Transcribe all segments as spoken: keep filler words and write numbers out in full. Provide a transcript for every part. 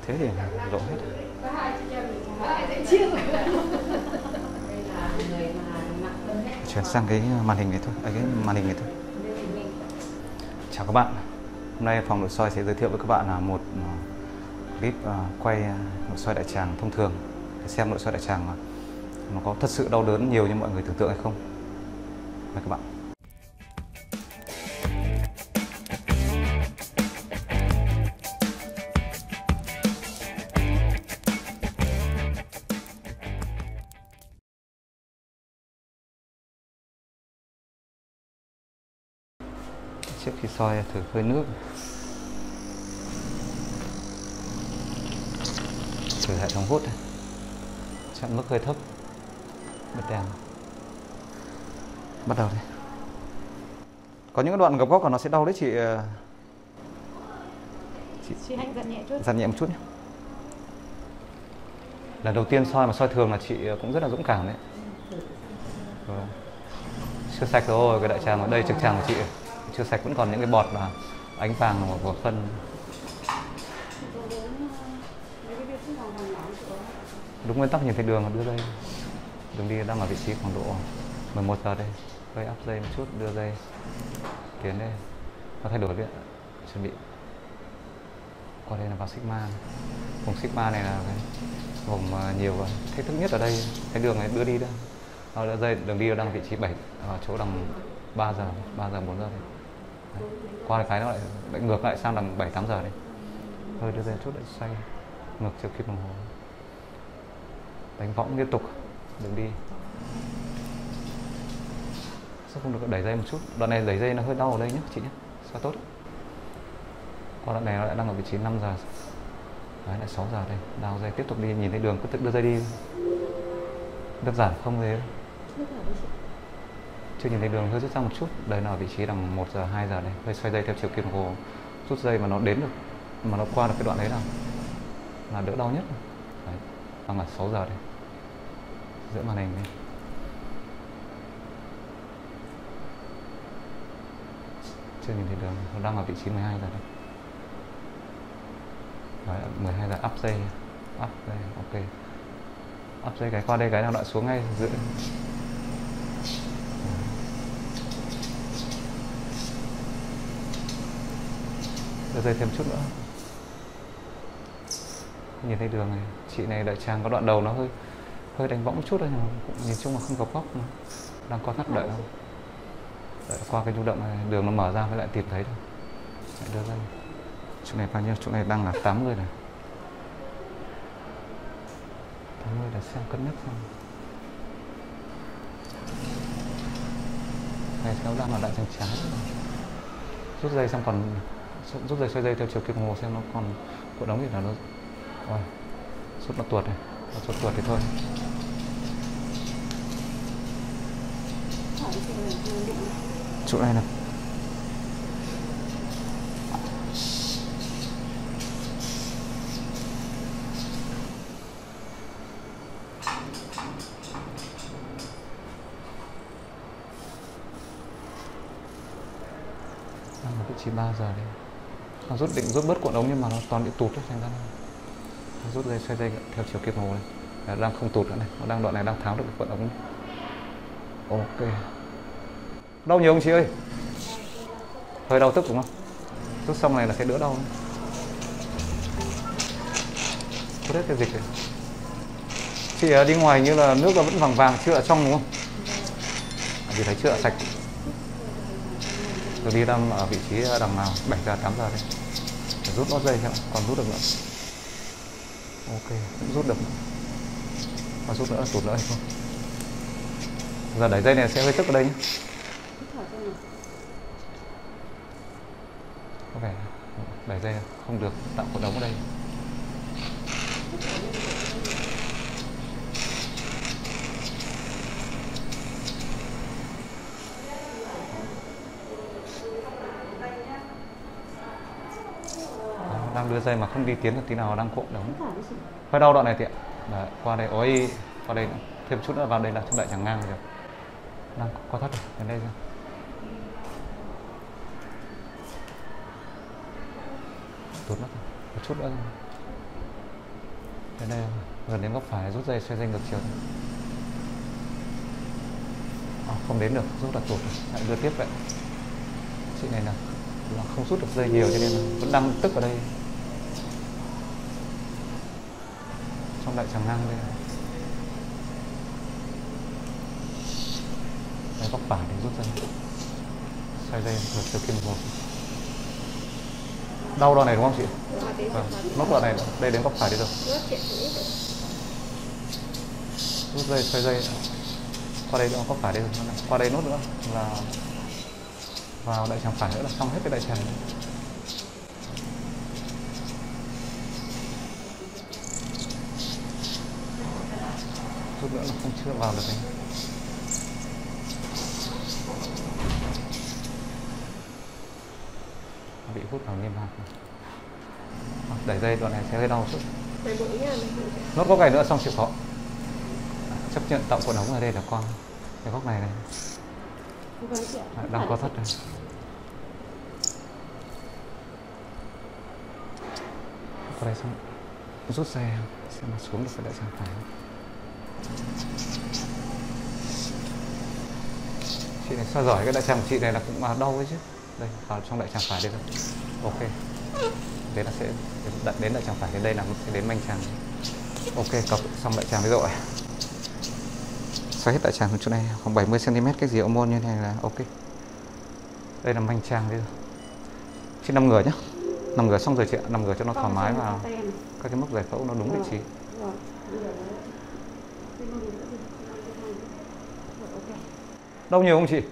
Thế thì rộng hết. Chuyển sang cái màn hình này thôi, à, cái màn hình này thôi. Chào các bạn. Hôm nay phòng nội soi sẽ giới thiệu với các bạn là một clip quay nội soi đại tràng thông thường để xem nội soi đại tràng nó có thật sự đau đớn nhiều như mọi người tưởng tượng hay không. Mời các bạn. Trước khi soi thử hơi nước, thử hệ thống hút này, chọn mức hơi thấp, bật đèn, bắt đầu đây. Có những đoạn gập góc của nó sẽ đau đấy chị. Chị, chị hãy giật nhẹ chút. Giật nhẹ một chút nhé. Lần đầu tiên soi mà soi thường là chị cũng rất là dũng cảm đấy. Rồi. Chưa sạch rồi, cái đại tràng ở đây trực tràng của chị chưa sạch, vẫn còn những cái bọt và ánh vàng của phân. Đúng nguyên tắc nhìn thấy đường, đưa dây. Đường đi đang ở vị trí khoảng độ mười một giờ đây. Quay áp dây một chút, đưa dây tiến đây. Nó thay đổi đấy. Chuẩn bị. Qua đây là vào sigma. Vùng sigma này là cái vùng nhiều và thách thức nhất ở đây. Cái đường này đưa đi đó. Nó đưa dây, đường đi đang ở vị trí bảy, ở chỗ đằng ba giờ, ba giờ, bốn giờ đây. Đấy. Qua cái nó lại, lại ngược lại sang đằng bảy, tám giờ đây. Hơi đưa dây chút lại xoay ngược chiều kim đồng hồ. Đánh võng liên tục, đường đi. Sao không được đẩy dây một chút? Đoạn này đẩy dây nó hơi đau ở đây nhé chị nhé. Sao tốt. Qua đoạn này nó lại đang ở vị trí năm giờ. Đấy, lại sáu giờ đây. Đào dây tiếp tục đi, nhìn thấy đường cứ tự đưa dây đi. Đơn giản không thế. Chưa nhìn thấy đường, hơi rút ra một chút. Đây là ở vị trí đằng một giờ, hai giờ đây. Hơi xoay dây theo chiều kim đồng hồ. Rút dây mà nó đến được, mà nó qua được cái đoạn đấy nào là đỡ đau nhất. Đấy, đang là sáu giờ đây. Giữa màn hình đây. Chưa nhìn thấy đường, nó đang ở vị trí mười hai giờ đây. Đấy, mười hai giờ up dây, up dây, ok. Up dây cái qua đây cái nào đoạn xuống ngay giữa. Đưa dây thêm chút nữa. Nhìn thấy đường này, chị này đại tràng có đoạn đầu nó hơi hơi đánh võng một chút thôi, nhưng mà nhìn chung là không gập góc, đang co thắt đợi không. Đợi qua cái nhu động này, đường nó mở ra mới lại tìm thấy đâu. Lại đưa dây. Chỗ này bao nhiêu? Chỗ này đang là tám mươi này. tám mươi là xem cân nhắc xem. Này nó đang là đại tràng trái. Rút dây xong còn rút dây xoay dây theo chiều kim đồng hồ xem nó còn cuộn đóng gì là nó. Rồi. Rút nó tuột này. Nó rút tuột thì thôi. Chỗ này nè. Đang ở vị trí ba giờ đây. Nó rút định rút bớt cuộn ống nhưng mà nó toàn bị tụt đấy, thành ra nó rút dây xoay dây theo chiều kim đồng hồ này. Đấy, đang không tụt nữa này, nó đang đoạn này đang tháo được cái cuộn ống. Ok. Đau nhiều không chị ơi? Hơi đau tức đúng không? Rút xong này là sẽ đỡ đau. Hút hết cái dịch này. Chị đi ngoài như là nước nó vẫn vàng vàng, chưa ở trong đúng không? À, chị thấy chưa sạch. Rồi đi đang ở vị trí đằng nào bảy giờ, tám giờ đây. Để rút nốt dây xem còn rút được nữa. Ok, cũng rút được nữa. Còn rút nữa, tụt nữa hay không? Giờ đẩy dây này sẽ hơi tức ở đây nhé. Có vẻ đẩy dây không được, tạo cuộn ống ở đây. Đang đưa dây mà không đi tiến được tí nào, đang cuộn đống. Hơi đau đoạn này chị ạ. Đấy, qua đây, ôi, qua đây thêm chút nữa vào đây là trong đại tràng ngang rồi. Đang có thắt rồi, đến đây rồi. Tụt mất một chút nữa. Đến đây gần đến góc phải rút dây xoay dây ngược chiều. À, không đến được, rút là tụt, lại đưa tiếp vậy. Chị này là, là không rút được dây nhiều cho nên là vẫn đang tức ở đây. Trong đại tràng ngang đây. Đấy, góc phải để rút dây. Xoay dây ngược chiều kim một. Đau đoạn này đúng không chị? Vâng, nốt đoạn này, đây đến góc phải đi rồi. Rút dây, xoay dây. Qua đây nữa, góc phải đi rồi. Qua đây nốt nữa là vào đại tràng phải nữa là xong hết cái đại tràng. Rút nữa là không chưa vào được đấy. Bị hút vào niêm mạc. Đẩy dây đoạn này sẽ hơi đau chút. Nốt góc này nữa xong chịu khó. Chấp nhận tạo cuộn ống ở đây là con cái góc này này. Đang có thất này. Qua đây xong rút xe xem mà xuống được phải đại tràng phải. Chị này xoa giỏi cái đại tràng của chị này là cũng mà đau ấy chứ. Đây vào trong đại tràng phải đây thôi. Ok. Đấy là sẽ đến, đến đại tràng phải, đến đây là sẽ đến manh tràng. Ok, cọc xong đại tràng đấy rồi. Xoay hết đại tràng chỗ này khoảng bảy mươi xăng ti mét cái gì ống môn như này là ok. Đây là manh tràng đây rồi. Chị nằm ngửa nhá. Nằm ngửa xong rồi chị ạ, nằm ngửa cho nó thoải mái vào các cái mốc giải phẫu nó đúng vị trí. Đau nhiều không chị?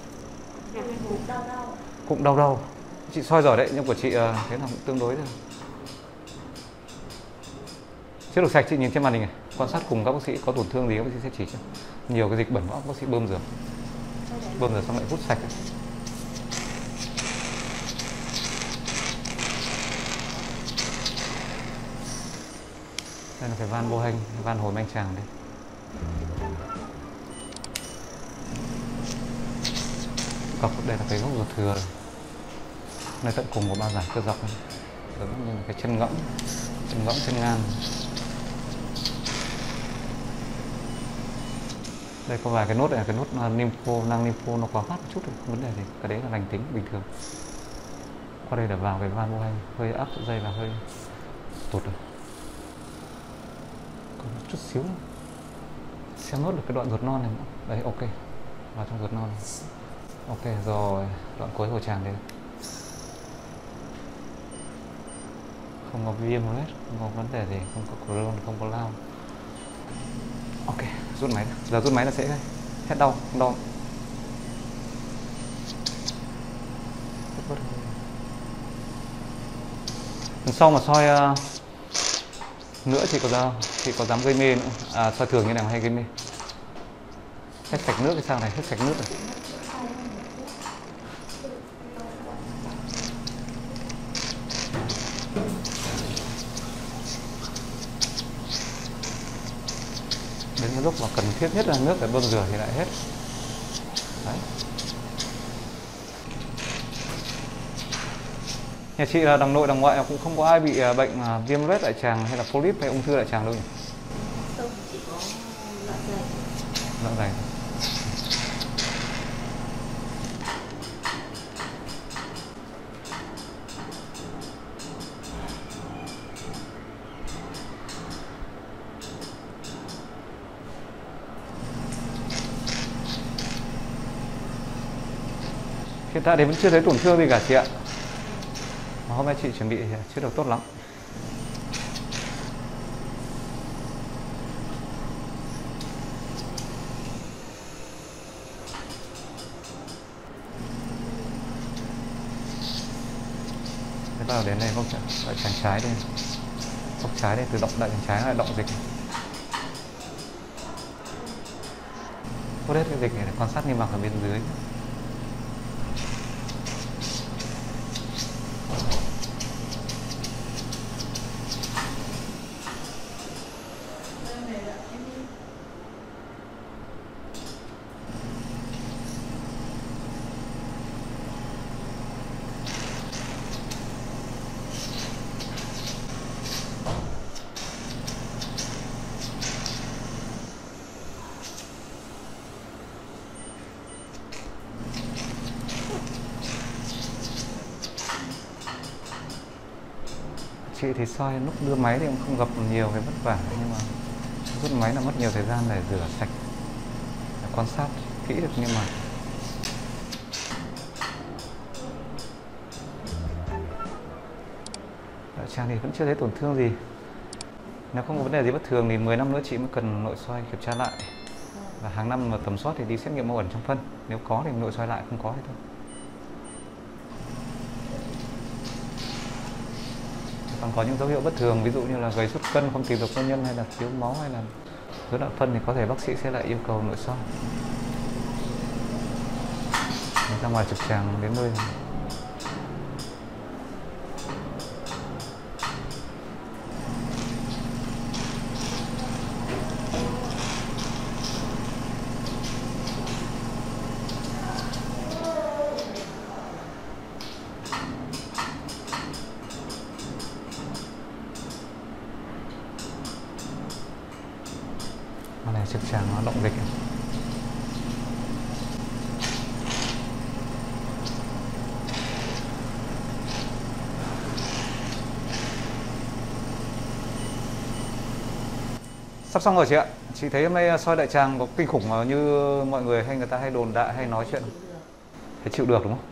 Cũng đau đau. Chị soi giỏi đấy, nhưng của chị thế nào cũng tương đối rồi. Chưa được sạch, chị nhìn trên màn hình này. Quan sát cùng các bác sĩ có tổn thương gì các bác sĩ sẽ chỉ cho. Nhiều cái dịch bẩn quá, bác sĩ bơm rửa. Bơm rửa xong lại hút sạch. Đây là cái van vô hành, van hồi manh tràng đây. Cọc đây là cái gốc ruột thừa. Này tận cùng một ba giải cơ dọc này. Giống như cái chân ngỗng, chân ngỗng chân ngang. Đây có vài cái nốt này, cái nốt lympho, nang lympho nó quá phát một chút thôi, không vấn đề gì, cái đấy là lành tính bình thường. Qua đây là vào cái van vô hành, hơi áp dây là hơi tụt rồi. Còn một chút xíu nữa. Xem nốt được cái đoạn ruột non này nữa. Đấy ok, vào trong ruột non. Ok rồi, đoạn cuối của tràng đây. Không có viêm hết, không có vấn đề gì, không có crohn, không có lao. Ok, rút máy. Giờ rút máy là sẽ hết đau, không đau. Lần sau mà soi uh, nữa chị có ra, chị có dám gây mê nữa. À, soi thường như này mà hay gây mê. Hết sạch nước cái sao này, hết sạch nước rồi. Đến cái lúc mà cần thiết nhất là nước để bơm rửa thì lại hết. Đấy. Nhà chị là đằng nội đằng ngoại cũng không có ai bị bệnh viêm loét đại tràng hay là polyp hay ung thư đại tràng đâu nhỉ? Không, chỉ có dạ dày. Dạ dày. Hiện tại thì vẫn chưa thấy tổn thương gì cả chị ạ. Mà hôm nay chị chuẩn bị chưa được tốt lắm. Thế vào đến đây góc đại tràng trái đây. Góc trái đây, từ động đại tràng trái lại động dịch. Hút hết cái dịch này để quan sát niêm mạc ở bên dưới. chị thì soi lúc đưa máy thì cũng không gặp nhiều cái vất vả, nhưng mà rút máy là mất nhiều thời gian để rửa sạch, để quan sát kỹ được. Nhưng mà đại tràng thì vẫn chưa thấy tổn thương gì. Nếu không có vấn đề gì bất thường thì mười năm nữa chị mới cần nội soi kiểm tra lại. Và hàng năm mà tầm soát thì đi xét nghiệm mẫu ẩn trong phân. Nếu có thì nội soi lại, không có thì thôi. Còn có những dấu hiệu bất thường, ví dụ như là gầy sút cân không tìm được nguyên nhân, hay là thiếu máu, hay là rối loạn phân, thì có thể bác sĩ sẽ lại yêu cầu nội soi. Mình ra ngoài trực tràng đến nơi. Này trực tràng nó động dịch. Sắp xong rồi chị ạ. Chị thấy hôm nay soi đại tràng có kinh khủng mà như mọi người hay người ta hay đồn đại hay nói chuyện không? Thấy chịu được đúng không?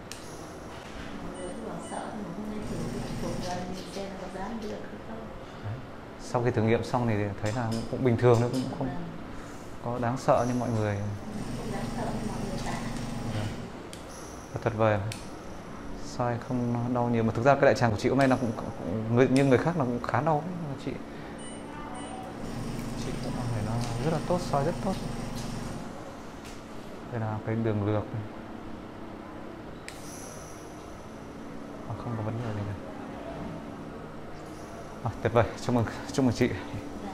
Sau khi thử nghiệm xong thì thấy là cũng bình thường thôi, cũng không có đáng sợ như mọi người. Thật vời, soi không đau nhiều. Mà thực ra cái đại tràng của chị hôm nay là cũng, cũng người, như người khác là cũng khá đau. Chị chị cũng phải nó rất là tốt, soi rất tốt. Đây là cái đường lược này. Không có vấn đề gì này. À, tuyệt vời, chúc mừng, chúc mừng chị.